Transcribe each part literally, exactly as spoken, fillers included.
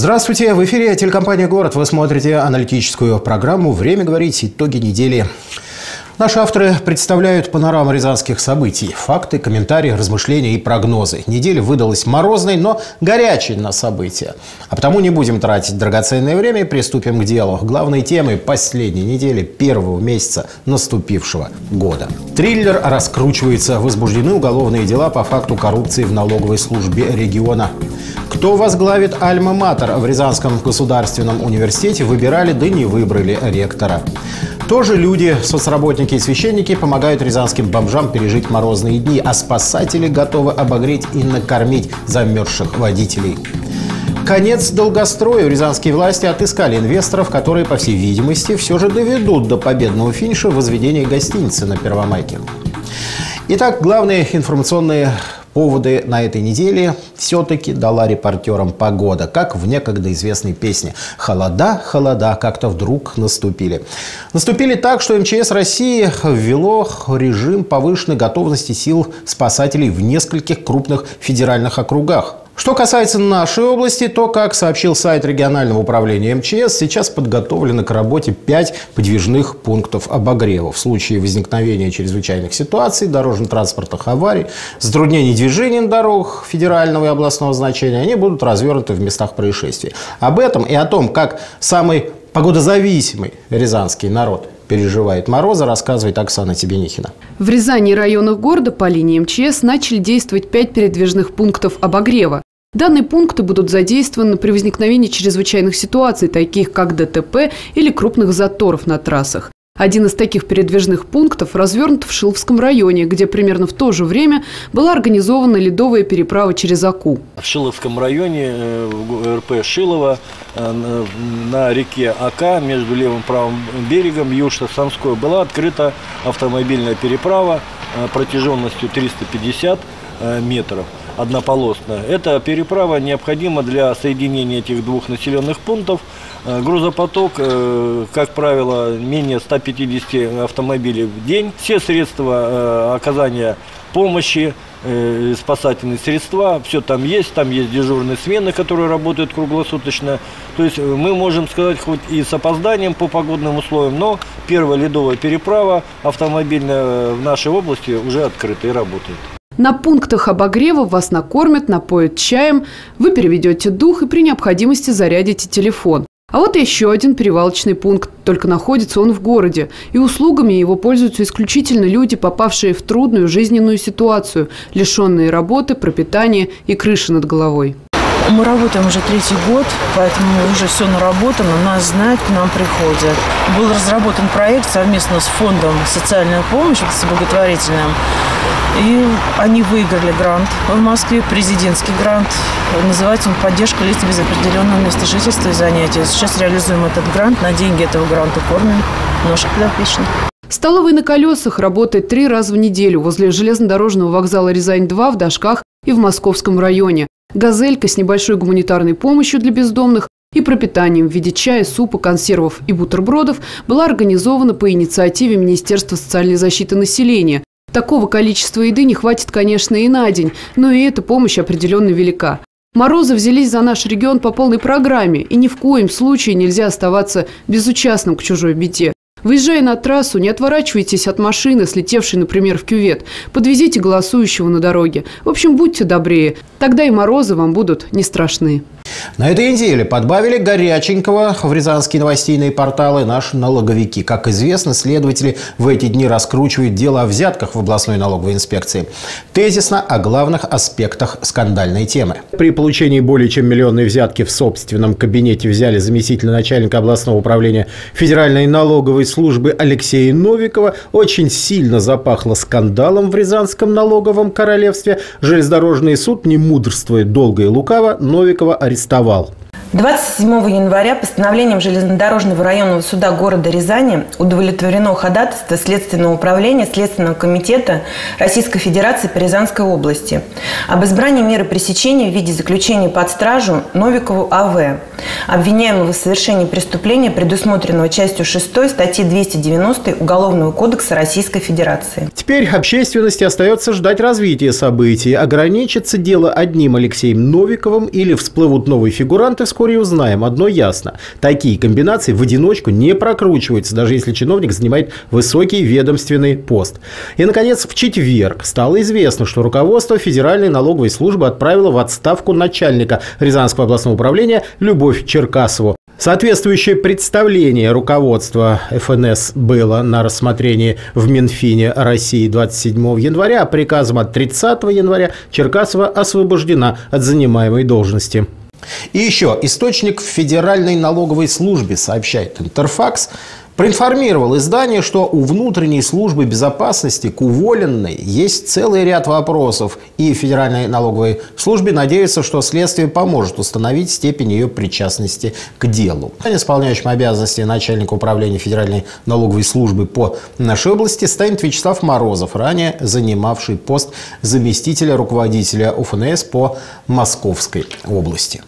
Здравствуйте! В эфире телекомпания «Город». Вы смотрите аналитическую программу «Время говорить. Итоги недели». Наши авторы представляют панораму рязанских событий. Факты, комментарии, размышления и прогнозы. Неделя выдалась морозной, но горячей на события. А потому не будем тратить драгоценное время и приступим к делу. Главной темой последней недели первого месяца наступившего года. Триллер раскручивается. Возбуждены уголовные дела по факту коррупции в налоговой службе региона. Кто возглавит Альма-Матер в Рязанском государственном университете, выбирали, да не выбрали ректора. Тоже люди, соцработники и священники помогают рязанским бомжам пережить морозные дни, а спасатели готовы обогреть и накормить замерзших водителей. Конец долгострою. Рязанские власти отыскали инвесторов, которые, по всей видимости, все же доведут до победного финиша возведения гостиницы на Первомайке. Итак, главные информационные поводы на этой неделе все-таки дала репортерам погода, как в некогда известной песне. Холода, холода как-то вдруг наступили. Наступили так, что эм че эс России ввело режим повышенной готовности сил спасателей в нескольких крупных федеральных округах. Что касается нашей области, то, как сообщил сайт регионального управления эм че эс, сейчас подготовлено к работе пять подвижных пунктов обогрева. В случае возникновения чрезвычайных ситуаций, дорожно-транспортных аварий, затруднений движения на дорогах федерального и областного значения, они будут развернуты в местах происшествий. Об этом и о том, как самый погодозависимый рязанский народ переживает морозы, рассказывает Оксана Тебенихина. В Рязани и районах города по линии эм че эс начали действовать пять передвижных пунктов обогрева. Данные пункты будут задействованы при возникновении чрезвычайных ситуаций, таких как дэ тэ пэ или крупных заторов на трассах. Один из таких передвижных пунктов развернут в Шиловском районе, где примерно в то же время была организована ледовая переправа через Аку. В Шиловском районе, в эр пэ Шилово, на реке Ака между левым и правым берегом Южно-Самской была открыта автомобильная переправа протяженностью триста пятьдесят метров. Однополосная. Эта переправа необходима для соединения этих двух населенных пунктов. Грузопоток, как правило, менее ста пятидесяти автомобилей в день. Все средства оказания помощи, спасательные средства, все там есть. Там есть дежурные смены, которые работают круглосуточно. То есть мы можем сказать, хоть и с опозданием по погодным условиям, но первая ледовая переправа автомобильная в нашей области уже открыта и работает. На пунктах обогрева вас накормят, напоят чаем, вы переведете дух и при необходимости зарядите телефон. А вот еще один перевалочный пункт, только находится он в городе. И услугами его пользуются исключительно люди, попавшие в трудную жизненную ситуацию, лишенные работы, пропитания и крыши над головой. Мы работаем уже третий год, поэтому уже все наработано, нас знают, к нам приходят. Был разработан проект совместно с фондом «Социальная помощь», с благотворительным. И они выиграли грант в Москве, президентский грант. Называется он «Поддержка лиц без определенного места жительства и занятия». Сейчас реализуем этот грант, на деньги этого гранта кормим наших подопечных. Столовая на колесах работает три раза в неделю возле железнодорожного вокзала Рязань-два в Дашках и в Московском районе. «Газелька» с небольшой гуманитарной помощью для бездомных и пропитанием в виде чая, супа, консервов и бутербродов была организована по инициативе Министерства социальной защиты населения. Такого количества еды не хватит, конечно, и на день, но и эта помощь определенно велика. Морозы взялись за наш регион по полной программе, и ни в коем случае нельзя оставаться безучастным к чужой беде. Выезжая на трассу, не отворачивайтесь от машины, слетевшей, например, в кювет. Подвезите голосующего на дороге. В общем, будьте добрее. Тогда и морозы вам будут не страшны. На этой неделе подбавили горяченького в рязанские новостейные порталы наши налоговики. Как известно, следователи в эти дни раскручивают дело о взятках в областной налоговой инспекции. Тезисно о главных аспектах скандальной темы. При получении более чем миллионной взятки в собственном кабинете взяли заместителя начальника областного управления Федеральной налоговой службы Алексея Новикова. Очень сильно запахло скандалом в Рязанском налоговом королевстве. Железнодорожный суд, не мудрствуя долго и лукаво, Новикова арестовал. двадцать седьмого января постановлением Железнодорожного районного суда города Рязани удовлетворено ходатайство Следственного управления Следственного комитета Российской Федерации по Рязанской области об избрании меры пресечения в виде заключения под стражу Новикову А В, обвиняемого в совершении преступления, предусмотренного частью шестой статьи двести девяносто Уголовного кодекса Российской Федерации. Теперь общественности остается ждать развития событий. Ограничится дело одним Алексеем Новиковым или всплывут новые фигуранты в вскоре узнаем. Одно ясно. Такие комбинации в одиночку не прокручиваются, даже если чиновник занимает высокий ведомственный пост. И, наконец, в четверг стало известно, что руководство Федеральной налоговой службы отправило в отставку начальника Рязанского областного управления Любовь Черкасову. Соответствующее представление руководства эф эн эс было на рассмотрении в Минфине России двадцать седьмого января, а приказом от тридцатого января Черкасова освобождена от занимаемой должности. И еще источник в Федеральной налоговой службе, сообщает Интерфакс, проинформировал издание, что у внутренней службы безопасности к уволенной есть целый ряд вопросов, и Федеральной налоговой службе надеется, что следствие поможет установить степень ее причастности к делу. Исполняющим обязанности начальника управления Федеральной налоговой службы по нашей области станет Вячеслав Морозов, ранее занимавший пост заместителя руководителя у эф эн эс по Московской области.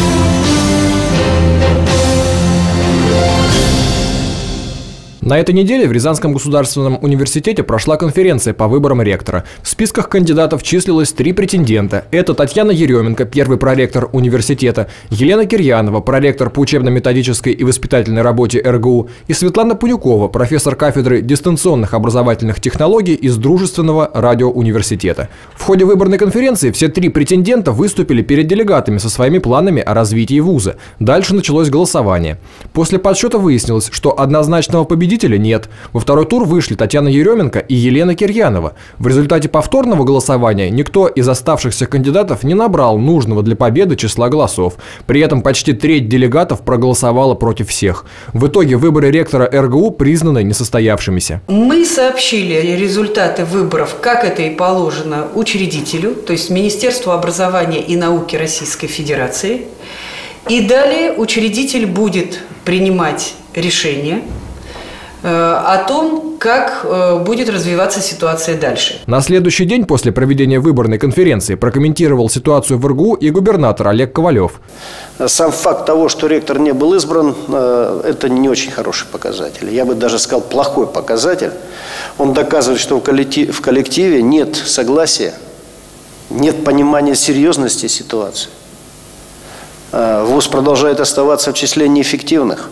На этой неделе в Рязанском государственном университете прошла конференция по выборам ректора. В списках кандидатов числилось три претендента. Это Татьяна Еременко, первый проректор университета, Елена Кирьянова, проректор по учебно-методической и воспитательной работе эр гэ у, и Светлана Пунюкова, профессор кафедры дистанционных образовательных технологий из Дружественного радиоуниверситета. В ходе выборной конференции все три претендента выступили перед делегатами со своими планами о развитии вуза. Дальше началось голосование. После подсчета выяснилось, что однозначного победителя нет. Во второй тур вышли Татьяна Еременко и Елена Кирьянова. В результате повторного голосования никто из оставшихся кандидатов не набрал нужного для победы числа голосов. При этом почти треть делегатов проголосовала против всех. В итоге выборы ректора эр гэ у признаны несостоявшимися. Мы сообщили результаты выборов, как это и положено, учредителю, то есть Министерству образования и науки Российской Федерации. И далее учредитель будет принимать решение о том, как будет развиваться ситуация дальше. На следующий день после проведения выборной конференции прокомментировал ситуацию в эр гэ у и губернатор Олег Ковалев. Сам факт того, что ректор не был избран, это не очень хороший показатель. Я бы даже сказал, плохой показатель. Он доказывает, что в коллективе нет согласия, нет понимания серьезности ситуации. Вуз продолжает оставаться в числе неэффективных.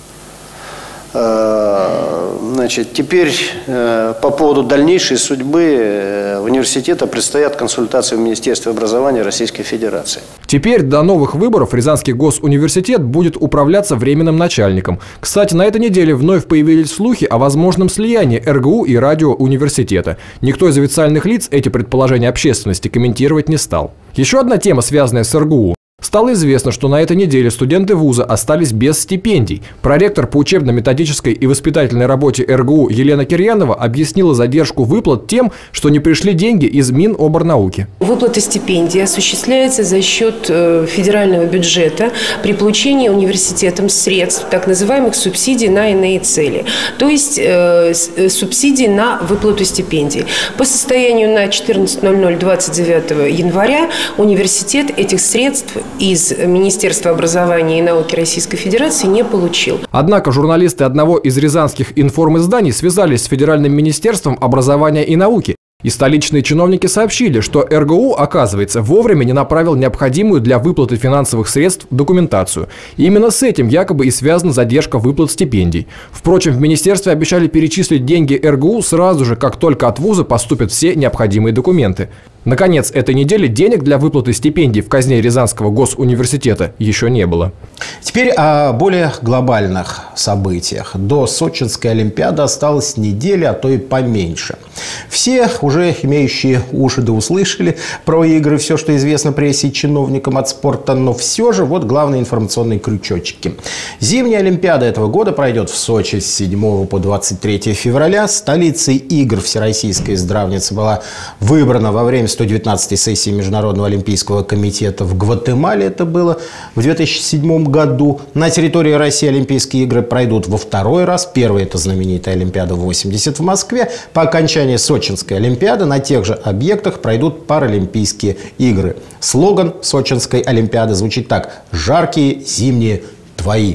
Значит, теперь э, по поводу дальнейшей судьбы э, университета предстоят консультации в Министерстве образования Российской Федерации. Теперь до новых выборов Рязанский госуниверситет будет управляться временным начальником. Кстати, на этой неделе вновь появились слухи о возможном слиянии эр гэ у и радиоуниверситета. Никто из официальных лиц эти предположения общественности комментировать не стал. Еще одна тема, связанная с эр гэ у. Стало известно, что на этой неделе студенты вуза остались без стипендий. Проректор по учебно-методической и воспитательной работе эр гэ у Елена Кирьянова объяснила задержку выплат тем, что не пришли деньги из Миноборнауки. Выплата стипендий осуществляется за счет федерального бюджета при получении университетом средств, так называемых субсидий на иные цели. То есть э, субсидии на выплату стипендий. По состоянию на четырнадцатое ноль ноль двадцать девятого января университет этих средств из Министерства образования и науки Российской Федерации не получил. Однако журналисты одного из рязанских информизданий связались с Федеральным министерством образования и науки. И столичные чиновники сообщили, что эр гэ у, оказывается, вовремя не направил необходимую для выплаты финансовых средств документацию. И именно с этим якобы и связана задержка выплат стипендий. Впрочем, в министерстве обещали перечислить деньги эр гэ у сразу же, как только от вуза поступят все необходимые документы. Наконец, этой недели денег для выплаты стипендий в казне Рязанского госуниверситета еще не было. Теперь о более глобальных событиях. До Сочинской Олимпиады осталась неделя, а то и поменьше. Все уже имеющие уши да услышали про игры, все, что известно прессе и чиновникам от спорта, но все же вот главные информационные крючочки. Зимняя Олимпиада этого года пройдет в Сочи с седьмого по двадцать третье февраля. Столицей игр Всероссийская здравница была выбрана во время сто девятнадцатой сессии Международного олимпийского комитета в Гватемале. Это было в две тысячи седьмом году. На территории России Олимпийские игры пройдут во второй раз. Первый – это знаменитая Олимпиада восемьдесят в Москве. По окончании Сочинской Олимпиады на тех же объектах пройдут Паралимпийские игры. Слоган Сочинской Олимпиады звучит так: «Жаркие зимние твои».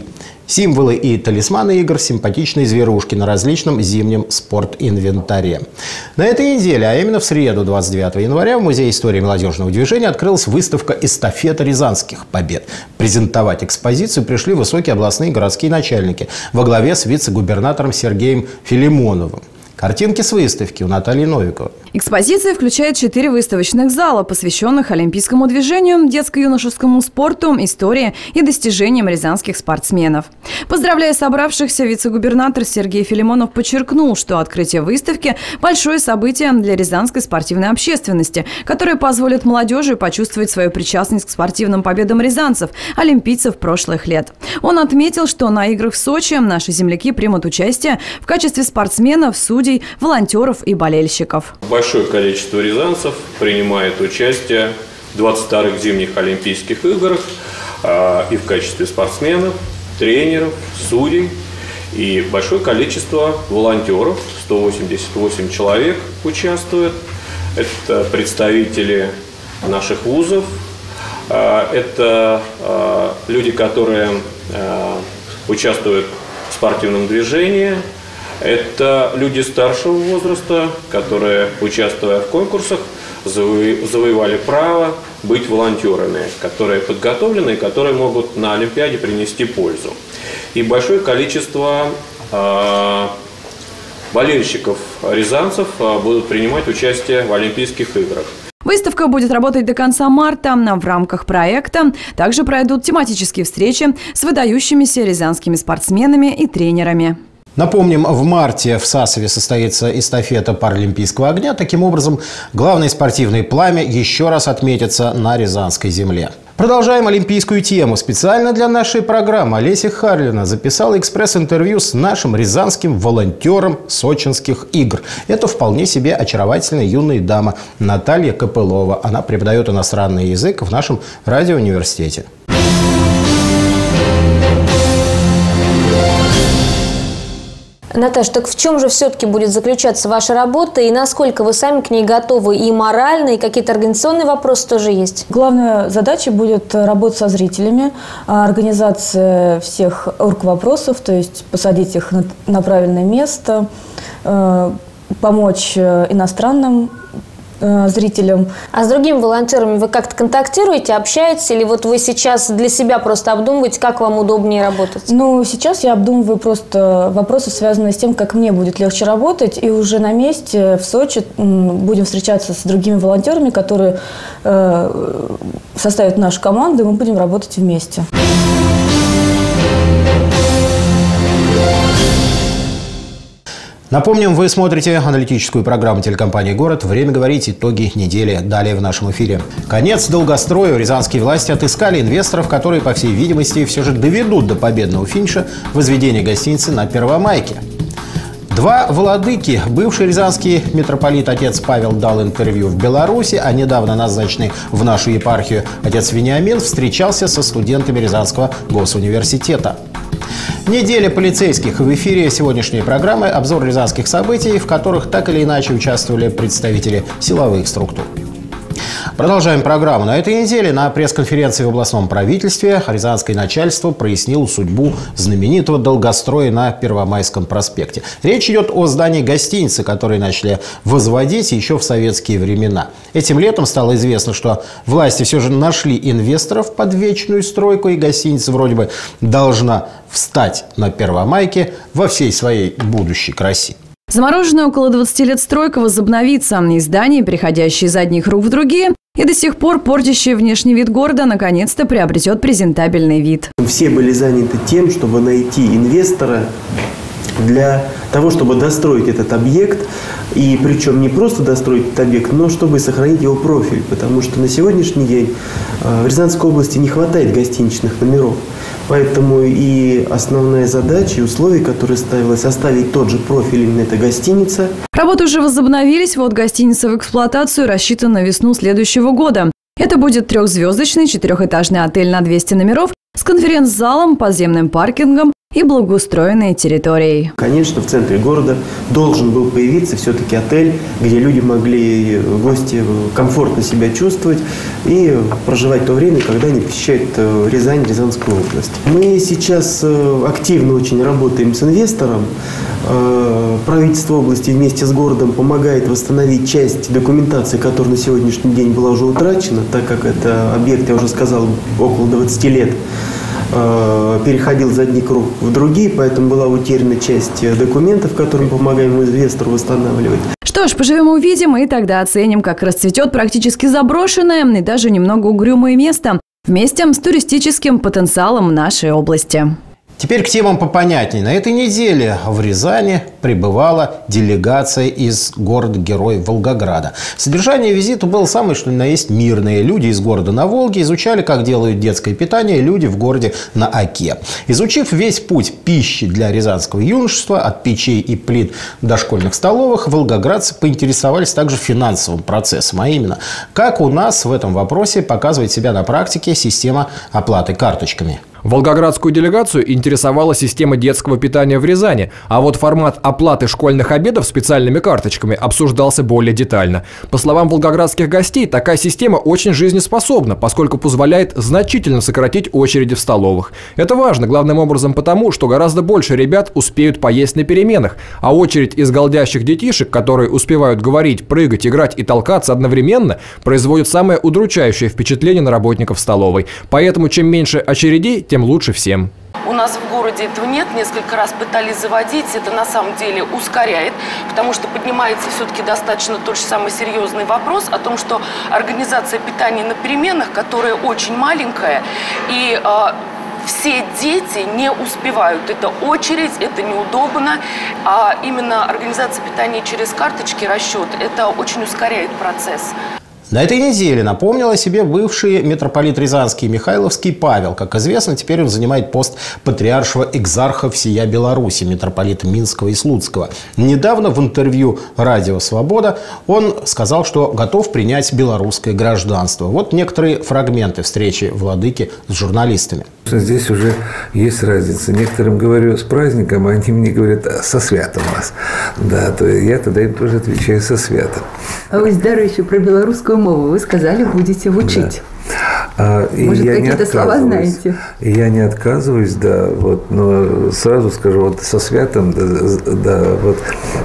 Символы и талисманы игр – симпатичные зверушки на различном зимнем спортинвентаре. На этой неделе, а именно в среду, двадцать девятого января, в Музее истории молодежного движения открылась выставка «Эстафета рязанских побед». Презентовать экспозицию пришли высокие областные и городские начальники во главе с вице-губернатором Сергеем Филимоновым. Картинки с выставки у Натальи Новиковой. Экспозиция включает четыре выставочных зала, посвященных олимпийскому движению, детско-юношескому спорту, истории и достижениям рязанских спортсменов. Поздравляя собравшихся, вице-губернатор Сергей Филимонов подчеркнул, что открытие выставки – большое событие для рязанской спортивной общественности, которое позволит молодежи почувствовать свою причастность к спортивным победам рязанцев, олимпийцев прошлых лет. Он отметил, что на играх в Сочи наши земляки примут участие в качестве спортсменов, судей, волонтеров и болельщиков. Большое количество рязанцев принимает участие в двадцать вторых зимних Олимпийских играх э, и в качестве спортсменов, тренеров, судей. И большое количество волонтеров, сто восемьдесят восемь человек участвует. Это представители наших вузов, э, это э, люди, которые э, участвуют в спортивном движении. Это люди старшего возраста, которые, участвуя в конкурсах, завоевали право быть волонтерами, которые подготовлены и которые могут на Олимпиаде принести пользу. И большое количество э, болельщиков рязанцев э, будут принимать участие в Олимпийских играх. Выставка будет работать до конца марта. В рамках проекта также пройдут тематические встречи с выдающимися рязанскими спортсменами и тренерами. Напомним, в марте в Сасове состоится эстафета паралимпийского огня. Таким образом, главное спортивное пламя еще раз отметится на Рязанской земле. Продолжаем олимпийскую тему. Специально для нашей программы Олеся Харлина записала экспресс-интервью с нашим рязанским волонтером сочинских игр. Это вполне себе очаровательная юная дама Наталья Копылова. Она преподает иностранный язык в нашем радиоуниверситете. Наташа, так в чем же все-таки будет заключаться ваша работа и насколько вы сами к ней готовы и морально, и какие-то организационные вопросы тоже есть? Главная задача будет работа со зрителями, организация всех орг-вопросов, то есть посадить их на, на правильное место, помочь иностранным зрителям. А с другими волонтерами вы как-то контактируете, общаетесь, или вот вы сейчас для себя просто обдумываете, как вам удобнее работать? Ну, сейчас я обдумываю просто вопросы, связанные с тем, как мне будет легче работать, и уже на месте в Сочи будем встречаться с другими волонтерами, которые э, составят нашу команду, и мы будем работать вместе. Напомним, вы смотрите аналитическую программу телекомпании «Город». Время говорить. Итоги недели. Далее в нашем эфире. Конец долгострою. Рязанские власти отыскали инвесторов, которые, по всей видимости, все же доведут до победного финиша возведение гостиницы на Первомайке. Два владыки. Бывший рязанский митрополит отец Павел дал интервью в Беларуси, а недавно назначенный в нашу епархию отец Вениамин встречался со студентами Рязанского госуниверситета. Неделя полицейских. В эфире сегодняшней программы обзор рязанских событий, в которых так или иначе участвовали представители силовых структур. Продолжаем программу. На этой неделе на пресс-конференции в областном правительстве рязанское начальство прояснило судьбу знаменитого долгостроя на Первомайском проспекте. Речь идет о здании гостиницы, которые начали возводить еще в советские времена. Этим летом стало известно, что власти все же нашли инвесторов под вечную стройку, и гостиница вроде бы должна встать на Первомайке во всей своей будущей красе. Замороженная около двадцати лет стройка возобновится. И здание, переходящее из одних рук в другие, и до сих пор портящее внешний вид города, наконец-то приобретет презентабельный вид. Все были заняты тем, чтобы найти инвестора для того, чтобы достроить этот объект. И причем не просто достроить этот объект, но чтобы сохранить его профиль. Потому что на сегодняшний день в Рязанской области не хватает гостиничных номеров. Поэтому и основная задача, и условия, которые ставилось, оставить тот же профиль, именно эта гостиница. Работы уже возобновились. Вот гостиница в эксплуатацию рассчитана на весну следующего года. Это будет трехзвездочный четырехэтажный отель на двести номеров с конференц-залом, подземным паркингом, и благоустроенной территорией. Конечно, в центре города должен был появиться все-таки отель, где люди могли, гости, комфортно себя чувствовать и проживать то время, когда они посещают Рязань, Рязанскую область. Мы сейчас активно очень работаем с инвестором. Правительство области вместе с городом помогает восстановить часть документации, которая на сегодняшний день была уже утрачена, так как это объект, я уже сказал, около двадцати лет переходил за одни круг в другие, поэтому была утеряна часть документов, которым помогаем инвестору восстанавливать. Что ж, поживем и увидим, и тогда оценим, как расцветет практически заброшенное и даже немного угрюмое место вместе с туристическим потенциалом нашей области. Теперь к темам попонятней. На этой неделе в Рязани прибывала делегация из города-героя Волгограда. Содержание визита было самое что ни на есть мирное. Люди из города на Волге изучали, как делают детское питание люди в городе на Оке. Изучив весь путь пищи для рязанского юношества, от печей и плит до школьных столовых, волгоградцы поинтересовались также финансовым процессом. А именно, как у нас в этом вопросе показывает себя на практике система оплаты карточками. Волгоградскую делегацию интересовала система детского питания в Рязани, а вот формат оплаты школьных обедов специальными карточками обсуждался более детально. По словам волгоградских гостей, такая система очень жизнеспособна, поскольку позволяет значительно сократить очереди в столовых. Это важно, главным образом потому, что гораздо больше ребят успеют поесть на переменах, а очередь из голдящих детишек, которые успевают говорить, прыгать, играть и толкаться одновременно, производит самое удручающее впечатление на работников столовой. Поэтому чем меньше очередей, тем лучше всем. У нас в городе этого нет, несколько раз пытались заводить, это на самом деле ускоряет, потому что поднимается все-таки достаточно тот же самый серьезный вопрос о том, что организация питания на переменах, которая очень маленькая, и э, все дети не успевают. Это очередь, это неудобно, а именно организация питания через карточки, расчет, это очень ускоряет процесс. На этой неделе напомнил о себе бывший митрополит Рязанский и Михайловский Павел. Как известно, теперь он занимает пост патриаршего экзарха всея Беларуси, митрополита Минского и Слуцкого. Недавно в интервью «Радио Свобода» он сказал, что готов принять белорусское гражданство. Вот некоторые фрагменты встречи владыки с журналистами. Здесь уже есть разница. Некоторым говорю с праздником, а они мне говорят со святом вас. Да, то я тогда им тоже отвечаю со святом. А вы дарующие про белорусскую мову, вы сказали, будете учить. Да. Может, какие-то слова знаете? Я не отказываюсь, да, вот, но сразу скажу, вот со святом, да, да вот,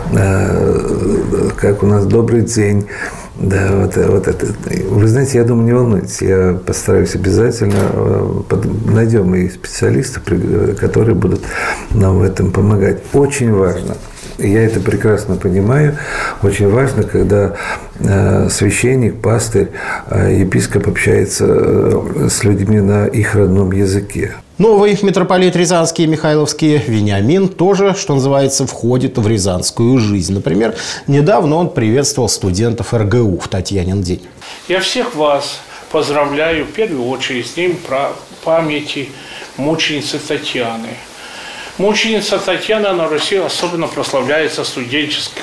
э, как у нас добрый день. Да, вот, вот это. Вы знаете, я думаю, не волнуйтесь, я постараюсь обязательно, найдем и специалистов, которые будут нам в этом помогать. Очень важно, я это прекрасно понимаю, очень важно, когда э, священник, пастырь, э, епископ общается э, с людьми на их родном языке. Новый митрополит Рязанский и Михайловский Вениамин тоже, что называется, входит в рязанскую жизнь. Например, недавно он приветствовал студентов эр гэ у в Татьянин день. Я всех вас поздравляю, в первую очередь, с днем памяти мученицы Татьяны. Мученица Татьяна на Руси особенно прославляется студенчески.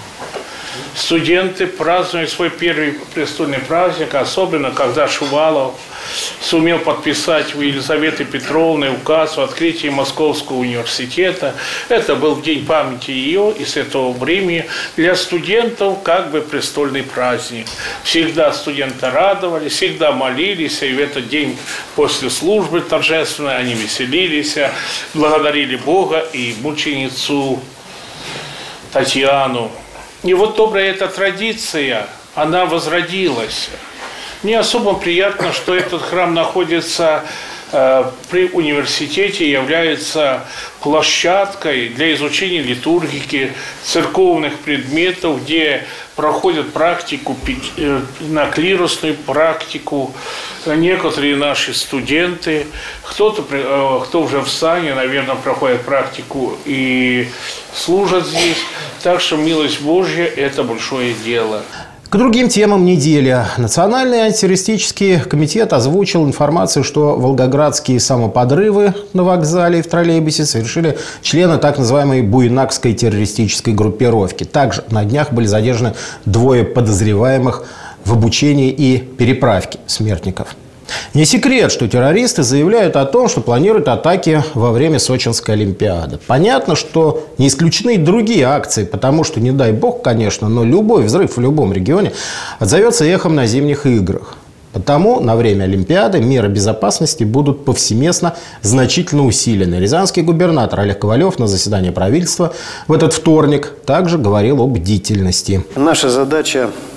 Студенты празднуют свой первый престольный праздник, особенно когда Шувалов сумел подписать у Елизаветы Петровны указ о открытии Московского университета. Это был день памяти ее, и с этого времени для студентов как бы престольный праздник. Всегда студенты радовались, всегда молились, и в этот день после службы торжественной они веселились, благодарили Бога и мученицу Татьяну. И вот добрая эта традиция, она возродилась. Мне особо приятно, что этот храм находится э, при университете, является площадкой для изучения литургики, церковных предметов, где проходят практику, э, на клирусную практику некоторые наши студенты, кто-то, э, кто уже в сане, наверное, проходит практику и служат здесь. Так что милость Божья – это большое дело. К другим темам недели. Национальный антитеррористический комитет озвучил информацию, что волгоградские самоподрывы на вокзале и в троллейбусе совершили члены так называемой буйнакской террористической группировки. Также на днях были задержаны двое подозреваемых в обучении и переправке смертников. Не секрет, что террористы заявляют о том, что планируют атаки во время Сочинской Олимпиады. Понятно, что не исключены и другие акции, потому что, не дай бог, конечно, но любой взрыв в любом регионе отзовется эхом на зимних играх. Потому на время Олимпиады меры безопасности будут повсеместно значительно усилены. Рязанский губернатор Олег Ковалев на заседании правительства в этот вторник также говорил о бдительности. Наша задача –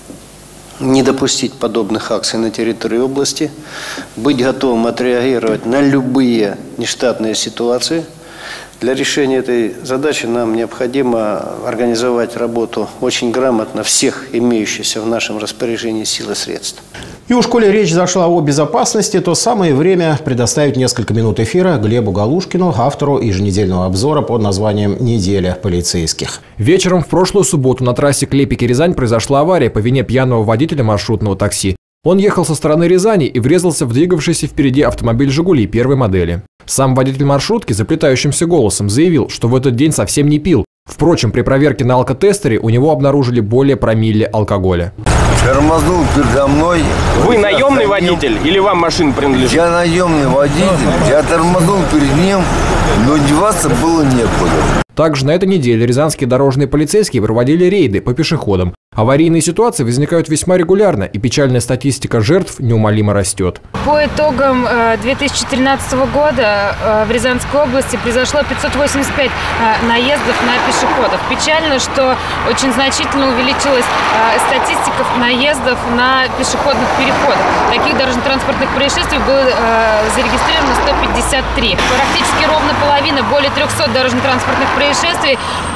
не допустить подобных акций на территории области, быть готовым отреагировать на любые нештатные ситуации. Для решения этой задачи нам необходимо организовать работу очень грамотно всех имеющихся в нашем распоряжении сил и средств. И уж коли речь зашла о безопасности, то самое время предоставить несколько минут эфира Глебу Галушкину, автору еженедельного обзора под названием «Неделя полицейских». Вечером в прошлую субботу на трассе Клепики-Рязань произошла авария по вине пьяного водителя маршрутного такси. Он ехал со стороны Рязани и врезался в двигавшийся впереди автомобиль «Жигули» первой модели. Сам водитель маршрутки заплетающимся голосом заявил, что в этот день совсем не пил. Впрочем, при проверке на алкотестере у него обнаружили более промилле алкоголя. Тормознул передо мной. Вы наемный водитель или вам машина принадлежит? Я наемный водитель. Я тормознул перед ним, но деваться было некуда. Также на этой неделе рязанские дорожные полицейские проводили рейды по пешеходам. Аварийные ситуации возникают весьма регулярно, и печальная статистика жертв неумолимо растет. По итогам две тысячи тринадцатого года в Рязанской области произошло пятьсот восемьдесят пять наездов на пешеходов. Печально, что очень значительно увеличилась статистика наездов на пешеходных переходах. Таких дорожно-транспортных происшествий было зарегистрировано сто пятьдесят три. Практически ровно половина, более трехсот дорожно-транспортных происшествий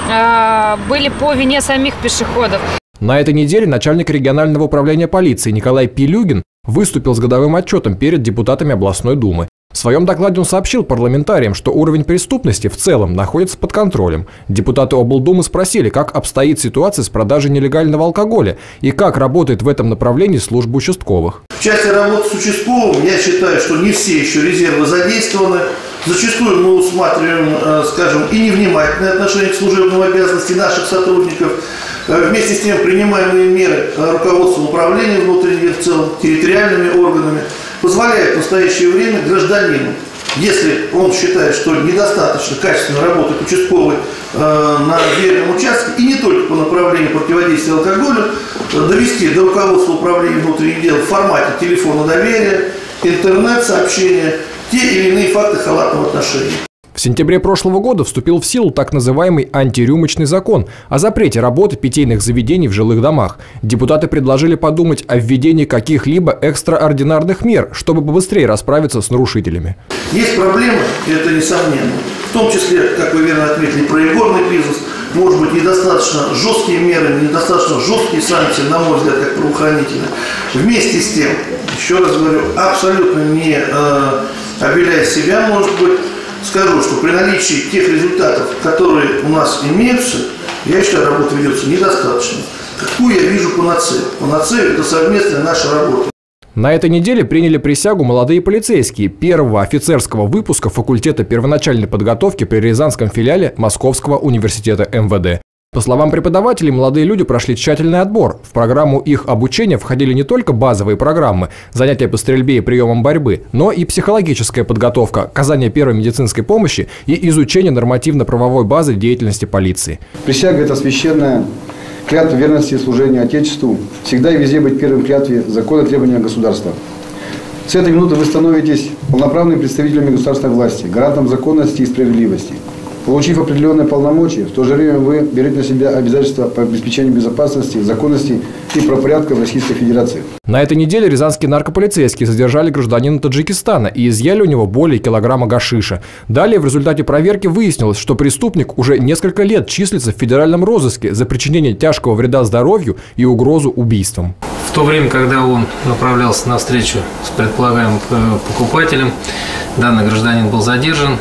были по вине самих пешеходов. На этой неделе начальник регионального управления полиции Николай Пилюгин выступил с годовым отчетом перед депутатами областной думы. В своем докладе он сообщил парламентариям, что уровень преступности в целом находится под контролем. Депутаты облдумы спросили, как обстоит ситуация с продажей нелегального алкоголя и как работает в этом направлении служба участковых. В части работы с участковым я считаю, что не все еще резервы задействованы. Зачастую мы усматриваем, скажем, и невнимательное отношение к служебным обязанностям наших сотрудников. Вместе с тем принимаемые меры руководством управления внутренним, в целом территориальными органами позволяют в настоящее время гражданину, если он считает, что недостаточно качественно работает участковый э, на веренном участке, и не только по направлению противодействия алкоголю, довести до руководства управления внутренних дел в формате телефона доверия, интернет-сообщения, те или иные факты халатного отношения. В сентябре прошлого года вступил в силу так называемый антирюмочный закон о запрете работы питейных заведений в жилых домах. Депутаты предложили подумать о введении каких-либо экстраординарных мер, чтобы побыстрее расправиться с нарушителями. Есть проблемы, и это несомненно. В том числе, как вы верно отметили, про игорный бизнес. Может быть, недостаточно жесткие меры, недостаточно жесткие санкции, на мой взгляд, как правоохранительные. Вместе с тем, еще раз говорю, абсолютно не э, обеляя себя, может быть, скажу, что при наличии тех результатов, которые у нас имеются, я считаю, работа ведется недостаточно. Какую я вижу панацею? Панацея – это совместная наша работа. На этой неделе приняли присягу молодые полицейские первого офицерского выпуска факультета первоначальной подготовки при Рязанском филиале Московского университета эм вэ дэ. По словам преподавателей, молодые люди прошли тщательный отбор. В программу их обучения входили не только базовые программы, занятия по стрельбе и приемам борьбы, но и психологическая подготовка, оказание первой медицинской помощи и изучение нормативно-правовой базы деятельности полиции. Присяга – это священная клятва верности и служения Отечеству, всегда и везде быть первым в клятве закона и требования государства. С этой минуты вы становитесь полноправными представителями государственной власти, гарантом законности и справедливости. Получив определенные полномочия, в то же время вы берете на себя обязательства по обеспечению безопасности, законности и правопорядка в Российской Федерации. На этой неделе рязанские наркополицейские задержали гражданина Таджикистана и изъяли у него более килограмма гашиша. Далее в результате проверки выяснилось, что преступник уже несколько лет числится в федеральном розыске за причинение тяжкого вреда здоровью и угрозу убийством. В то время, когда он направлялся на встречу с предполагаемым покупателем, данный гражданин был задержан.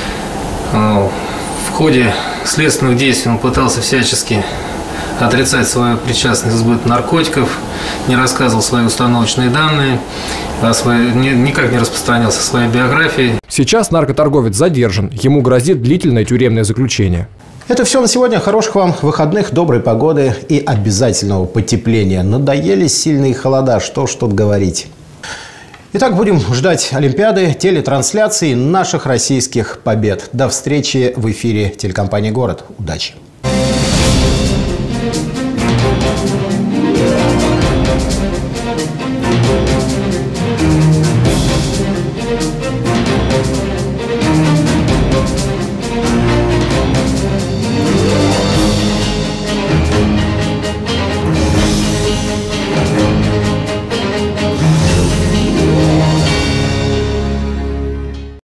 В ходе следственных действий он пытался всячески отрицать свою причастность к сбыту наркотиков, не рассказывал свои установочные данные, а свои, никак не распространялся своей биографией. Сейчас наркоторговец задержан, ему грозит длительное тюремное заключение. Это все на сегодня. Хороших вам выходных, доброй погоды и обязательного потепления. Надоели сильные холода, что ж тут говорить. Итак, будем ждать Олимпиады, телетрансляции наших российских побед. До встречи в эфире телекомпании «Город». Удачи! Thank you.